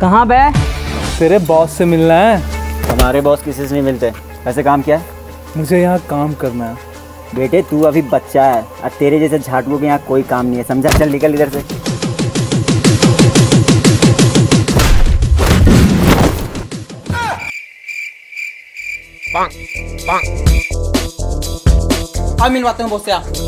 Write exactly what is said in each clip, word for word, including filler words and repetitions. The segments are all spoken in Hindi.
कहाँ बे? तेरे बॉस से मिलना है। हमारे बॉस किसी से नहीं मिलते। वैसे काम क्या है? मुझे यहाँ काम करना है। बेटे तू अभी बच्चा है और तेरे जैसे झाटुओं के यहाँ कोई काम नहीं है, समझा? चल निकल इधर से। अब मिलवाते हैं बॉस से आप।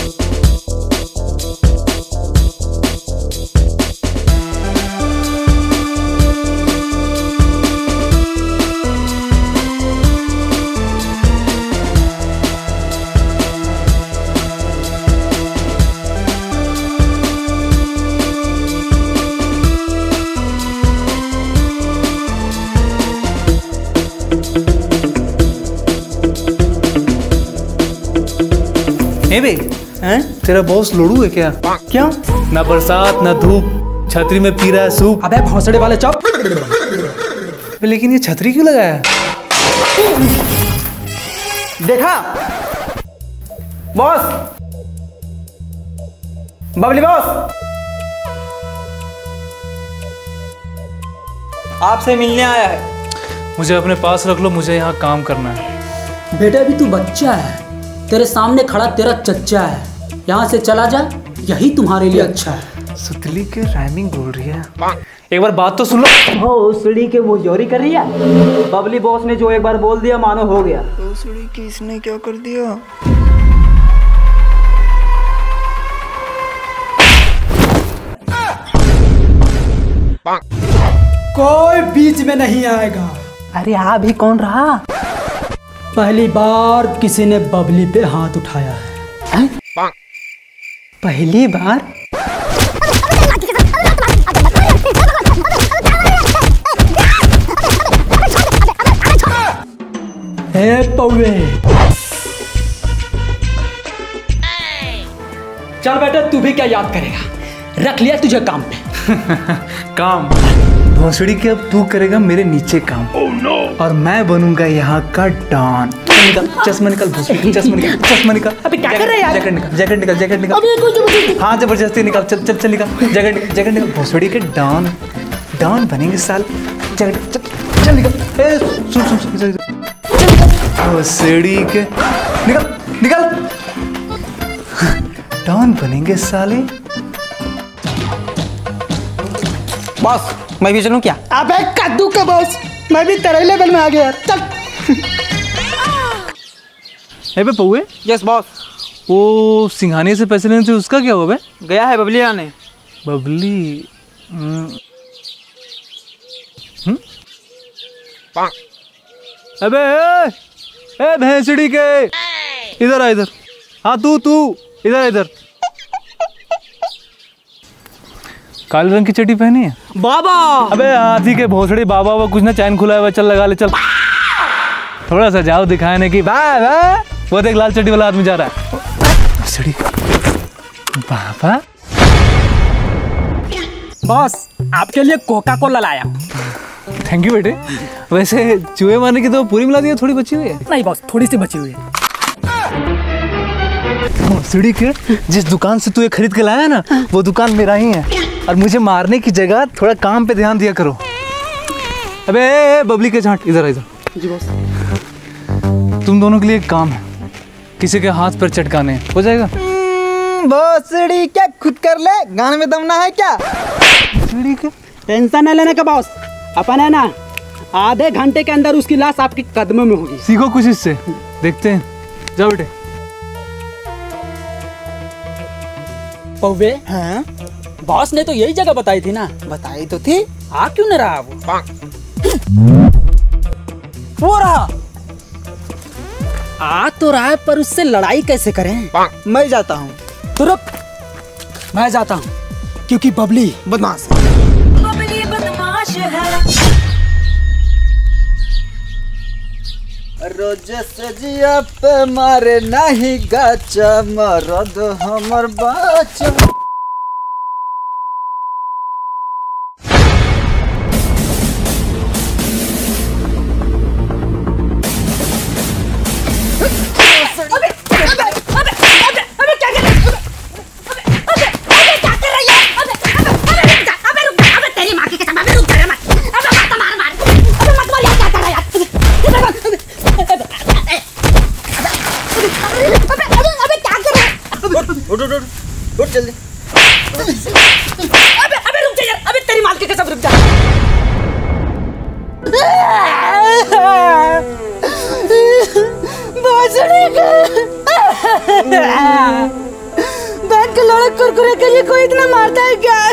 ए बे, हैं? तेरा बॉस लोड़ू है क्या? क्यों? ना बरसात ना धूप, छतरी में पी रहा है सूप। अबे भौंसड़े वाले चौप। लेकिन ये छतरी क्यों लगाया है? देखा बॉस, बबली बॉस आपसे मिलने आया है। मुझे अपने पास रख लो, मुझे यहाँ काम करना है। बेटा अभी तू बच्चा है, तेरे सामने खड़ा तेरा चच्चा है, यहाँ से चला जा, यही तुम्हारे लिए अच्छा है। सुतली के राइमिंग बोल रही है। एक बार बात तो सुन लो। भोसड़ी के वो जोरी कर रही है। बबली बॉस ने जो एक बार बोल दिया मानो हो गया। भोसड़ी की इसने क्या कर दिया? कोई बीच में नहीं आएगा। अरे आ भी कौन रहा? पहली बार किसी ने बबली पे हाथ उठाया है, है? पहली बार? हे पौवे, चल बेटा तू भी क्या याद करेगा, रख लिया तुझे काम पे। काम भोसड़ी के अब तू करेगा मेरे नीचे काम। oh, no. और मैं बनूंगा यहाँ का डॉन। निकल चश्मा निकल, भोसड़ी चश्मा निकल, चश्मा निकल। अबे क्या कर रहा है यार? जैकेट निकल, जैकेट निकल, जैकेट निकल। हाँ जबरदस्ती निकल, चल चल चल निकल, जैकेट निकल, जैकेट निकल। भोसड़ी के डॉन, डॉन बनेंगे साल। जैकेट चल चल निकल। ए सुन सुन सुन, भोसड़ी के निकल निकल। डॉन बनेंगे साले। बॉस मैं भी चलूं क्या? अबे कद्दू का बॉस, मैं भी तेरे लेवल में आ गया। चल। ए बे पौवे। Yes boss. वो सिंघानिया से पैसे लेने थे, उसका क्या हुआ बे? गया है बबली आने। बबली हम्म अबे ए, ए भैंसड़ी के, इधर आ इधर। हाँ तू तू इधर इधर। काले रंग की चड्डी पहनी है बाबा। अबे हाथी के भोसड़ी बाबा वो कुछ ना, चैन खुला है, चल लगा ले चल। थोड़ा सा जाओ दिखाने की। वाह वाह, वो देख लाल चड्डी वाला आदमी जा रहा है। भोसड़ी बाबा। बॉस आपके लिए कोका कोला लाया हूँ। थैंक यू बेटे। वैसे चूहे मारने की तो पूरी मिला दी, थोड़ी बची हुई है? नहीं बॉस, थोड़ी सी बची हुई है। भोसड़ी के, जिस दुकान से तू ये खरीद के लाया ना, वो दुकान मेरा ही है। और मुझे मारने की जगह थोड़ा काम पे ध्यान दिया करो। अबे ए, ए, बबली के झांट, इधर इधर। जी बॉस। तुम दोनों के लिए एक काम है, किसी के हाथ पर चटकाने, हो जाएगा? भोसड़ी क्या खुद कर ले, गाने में दम ना है क्या? भोसड़ी के टेंशन न लेने का बॉस, अपन है ना आधे घंटे के अंदर उसकी लाश आपके कदमों में होगी। सीखो कुछ इससे, देखते हैं। जाओ बेटे। पौवे, हाँ? बॉस ने तो यही जगह बताई थी ना? बताई तो थी। आ क्यों न रहा वो? वो रहा। आ तो रहा है, पर उससे लड़ाई कैसे करें? मैं जाता हूँ। तो रुक, मैं जाता हूँ, क्योंकि बबली बदमाश बबली बदमाश है। रोज सजिया पे मारे नहीं गाचा, मरद हमर बाचा। अबे क्या कर रही है? अबे अबे अबे रुक जा, अबे रुक जा, अबे तेरी माँ की कसम, अबे रुक जा मत। उठ उठ उठ उठ जल्दी। अबे अबे रुक जा यार, अबे तेरी माल की कसम रुक जा। बहन के लड़क कुरकुरे के लिए कोई इतना मारता है क्या?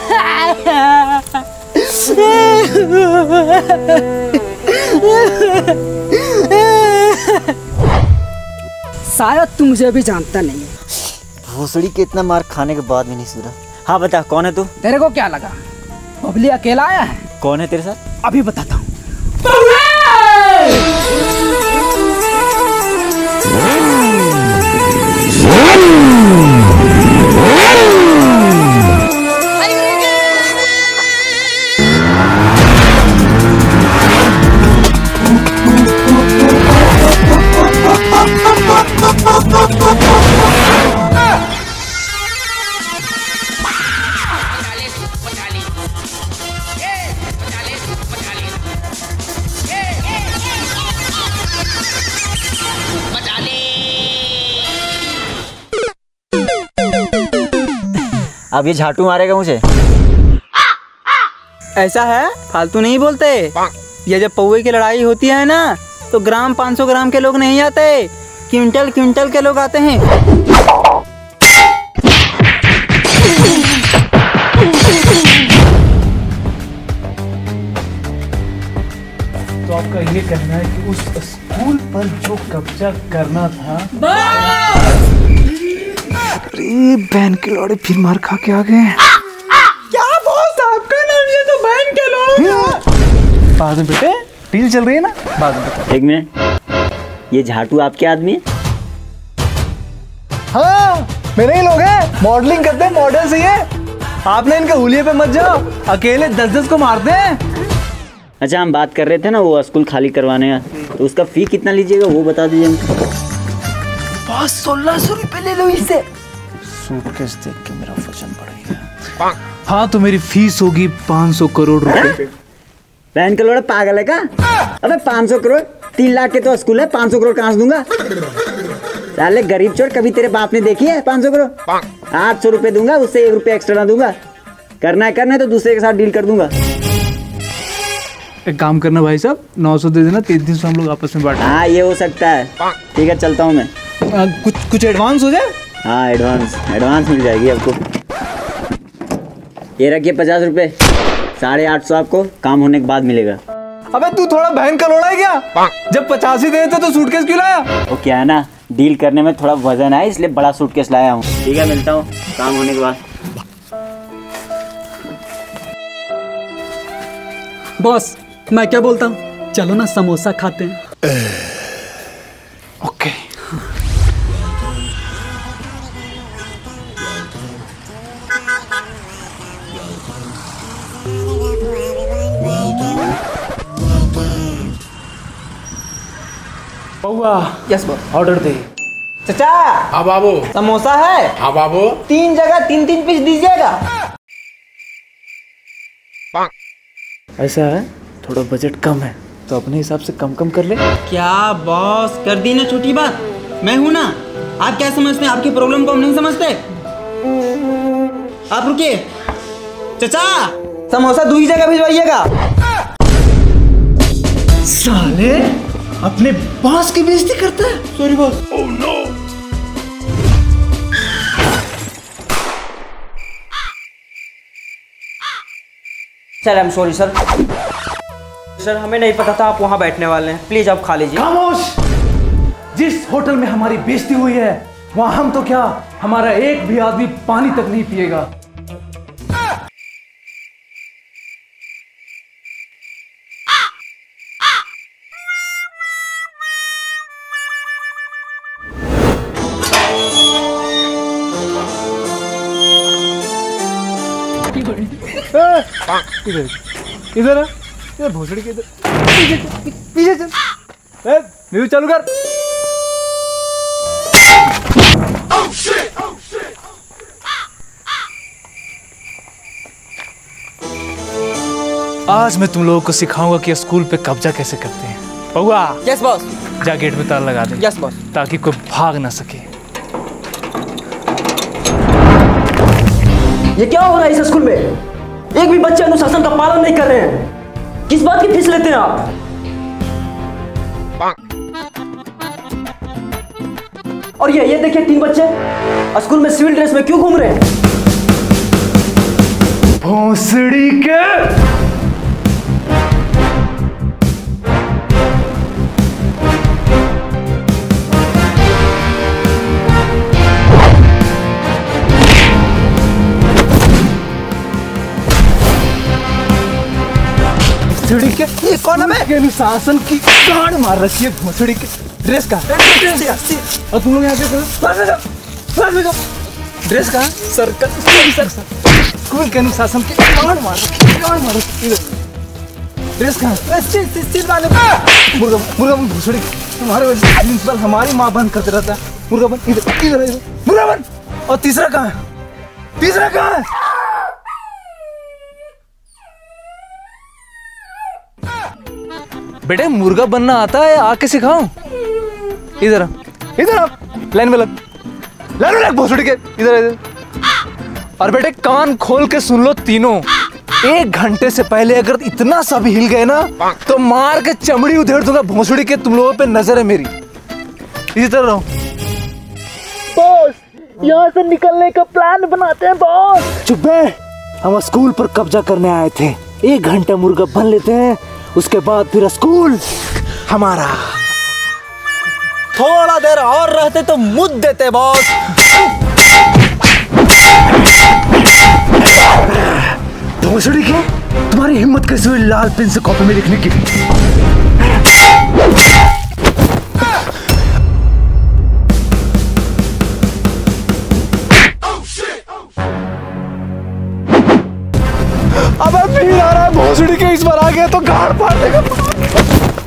शायद तू मुझे अभी जानता नहीं है। भोसड़ी के इतना मार खाने के बाद भी नहीं सुधरा। हाँ बता कौन है तू? तेरे को क्या लगा बबली अकेला आया है? कौन है तेरे साथ? अभी बताता हूँ। अब ये झाटू मारेगा मुझे। ऐसा है, फालतू नहीं बोलते। ये जब पौवे की लड़ाई होती है ना, तो ग्राम पाँच सौ ग्राम के लोग नहीं आते, क्विंटल क्विंटल के लोग आते हैं। तो आपका ये कहना है कि उस स्कूल पर जो कब्जा करना था। अरे बहन के लौड़े फिर मार खा के आ गए। क्या बॉस, आपका नाम ये तो बहन के लोग। बाद में बेटे डील चल रही है ना, बाद में बता। एक मिनट, ये झाटू आपके आदमी है? हाँ मेरे ही लोग हैं, मॉडलिंग करते हैं, मॉडल से ये। आपने इनके हुलिये पे मत जाओ, अकेले दस दस को मारते हैं। अच्छा हम बात कर रहे थे ना वो स्कूल खाली करवाने का, तो उसका फी कितना लीजिएगा वो बता दीजिए हमको। बॉस सोलह सौ रुपए ले लो इससे। सूटकेस देख के मेरा वजन बढ़ गया। हाँ तो मेरी फीस होगी पाँच सौ करोड़ रुपए। बहन के लोड़ा पागल है क्या? अबे पाँच सौ करोड़, तीन लाख के तो स्कूल है, पाँच सौ करोड़ कहाँ से दूंगा? साले गरीब चोर, कभी तेरे बाप ने देखी है पाँच सौ करोड़? आठ सौ रुपए दूंगा, उससे एक रुपया एक्स्ट्रा ना दूंगा। करना है करना है तो दूसरे के साथ डील कर दूंगा। एक काम करना भाई साहब, नौ सौ दे देना, तीन तीन सौ हम लोग आपस में बांट। हाँ ये हो सकता है। ठीक है चलता हूँ मैं। आ, कुछ कुछ एडवांस हो जाए। हाँ एडवांस एडवांस मिल जाएगी आपको। ये रखिए पचास रुपए, साढ़े आठ सौ आपको काम होने के बाद मिलेगा। अबे तू थोड़ा बहन का लोड़ा है क्या? जब पचासी दे देते तो सूटकेस क्यों लाया? वो क्या है ना, डील करने में थोड़ा वजन है, इसलिए बड़ा सूटकेस लाया हूँ। ठीक है मिलता हूँ काम होने के बाद। बॉस मैं क्या बोलता हूँ, चलो ना समोसा खाते हैं। ओके। बउआ यस बॉस। ऑर्डर दे। चाचा हाँ बाबू। समोसा है, हाँ बाबू। तीन जगह तीन तीन पीस दीजिएगा। ऐसा है थोड़ा बजट कम है तो अपने हिसाब से कम कम कर ले। क्या बॉस कर दी ना छोटी बात, मैं हूं ना। आप क्या समझते हैं, आपकी प्रॉब्लम को हम नहीं समझते। आप रुकिए चाचा, समोसा दूसरी जगह भिजवाइएगा। साले अपने बॉस की बेइज्जती करता है। Sorry boss. Oh no. Sir I am sorry sir. Sir हमें नहीं पता था आप वहाँ बैठने वाले हैं, प्लीज आप खा लीजिए। खामोश। जिस होटल में हमारी बेइज्जती हुई है वहां हम तो क्या, हमारा एक भी आदमी पानी तक नहीं पिएगा। इधर इधर आ, इधर भोसड़ी के इधर पीछे चल, पीछे चल। ए, म्यूजिक चालू कर। आज मैं तुम लोगों को सिखाऊंगा कि स्कूल पे कब्जा कैसे करते हैं। बउआ यस बॉस। जा गेट पे ताला लगा दे। Yes boss. ताकि कोई भाग ना सके। ये क्या हो रहा है इस स्कूल में? एक भी बच्चे अनुशासन का पालन नहीं कर रहे हैं। किस बात की फीस लेते हैं आप? और ये ये देखिए तीन बच्चे स्कूल में सिविल ड्रेस में क्यों घूम रहे हैं? भोसड़ी के भोसड़ी के ये कौन है? के अनुशासन की गांड मार रखी है भोसड़ी के। ड्रेस का और तुम लोग यहाँ पे ड्रेस का सर्कल सर स्कूल के अनुशासन की गांड मार रखी है, गांड मार रखी है। ड्रेस का मुर्गा मुर्गा बन भोसड़ी तुम्हारे वजह से प्रिंसिपल हमारी माँ बंद करते रहता है। मुर्गा बन इधर इधर इधर मुर्गा बन। और तीसरा कहाँ है? तीसरा कहाँ है? बेटे मुर्गा बनना आता है, आके सिखाऊं? इधर इधर आ, लाइन में लग, लाइन में लग भोसड़ी के, इधर इधर। और बेटे कान खोल के सुन लो तीनों, एक घंटे से पहले अगर इतना सा भी हिल गए ना तो मार के चमड़ी उधेड़ दूंगा भोसड़ी के। तुम लोगों पे नजर है मेरी, इधर रहो। बॉस यहाँ से निकलने का प्लान बनाते हैं बॉस। चुप है, हम स्कूल पर कब्जा करने आए थे। एक घंटा मुर्गा बन लेते हैं, उसके बाद फिर स्कूल हमारा। थोड़ा देर और रहते तो मुद देते बॉस। भोसड़ी के तुम्हारी हिम्मत कैसे हुई लाल पेन से कॉपी में लिखने की? अब भीड़ आ रहा है भोसड़ी के, इस बार आ गया तो गाड़ फाड़ देगा।